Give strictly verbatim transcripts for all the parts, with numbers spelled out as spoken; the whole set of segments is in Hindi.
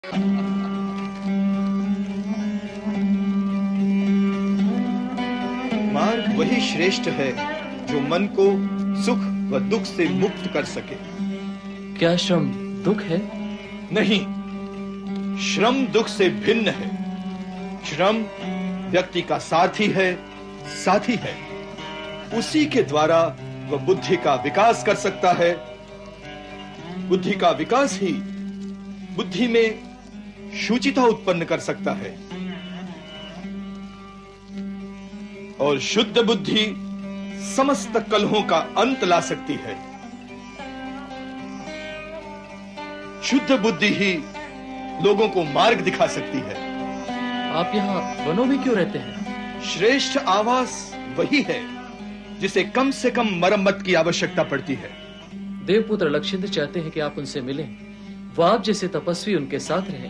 मार्ग वही श्रेष्ठ है जो मन को सुख व दुख से मुक्त कर सके। क्या श्रम दुख है? नहीं, श्रम दुख से भिन्न है। श्रम व्यक्ति का साथी है, साथी है। उसी के द्वारा वह बुद्धि का विकास कर सकता है। बुद्धि का विकास ही बुद्धि में शुचिता उत्पन्न कर सकता है, और शुद्ध बुद्धि समस्त कलहों का अंत ला सकती है। शुद्ध बुद्धि ही लोगों को मार्ग दिखा सकती है। आप यहाँ वनों में क्यों रहते हैं? श्रेष्ठ आवास वही है जिसे कम से कम मरम्मत की आवश्यकता पड़ती है। देवपुत्र अलक्षेंद्र चाहते हैं कि आप उनसे मिलें, वो आप जैसे तपस्वी उनके साथ रहें।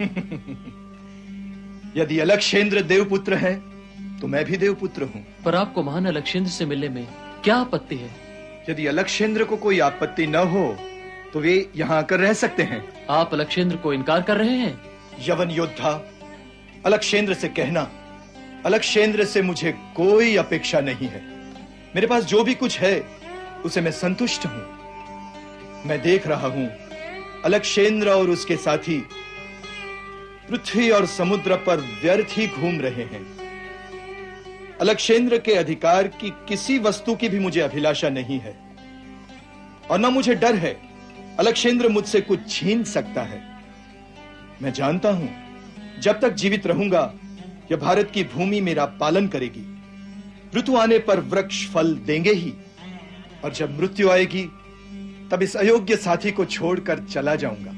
यदि अलक्षेंद्र देवपुत्र है तो मैं भी देवपुत्र हूं। पर आपको महान अलक्षेंद्र से मिलने में क्या आपत्ति है? यदि अलक्षेंद्र को कोई आपत्ति न हो तो वे यहाँ आकर रह सकते हैं। आप अलक्षेंद्र को इनकार कर रहे हैं? यवन योद्धा, अलक्षेंद्र से कहना, अलक्षेंद्र से मुझे कोई अपेक्षा नहीं है। मेरे पास जो भी कुछ है उसे मैं संतुष्ट हूं। मैं देख रहा हूं अलक्षेंद्र और उसके साथी पृथ्वी और समुद्र पर व्यर्थ ही घूम रहे हैं। अलक्षेंद्र के अधिकार की किसी वस्तु की भी मुझे अभिलाषा नहीं है, और न मुझे डर है अलक्षेंद्र मुझसे कुछ छीन सकता है। मैं जानता हूं जब तक जीवित रहूंगा यह भारत की भूमि मेरा पालन करेगी। ऋतु आने पर वृक्ष फल देंगे ही, और जब मृत्यु आएगी तब इस अयोग्य साथी को छोड़कर चला जाऊंगा।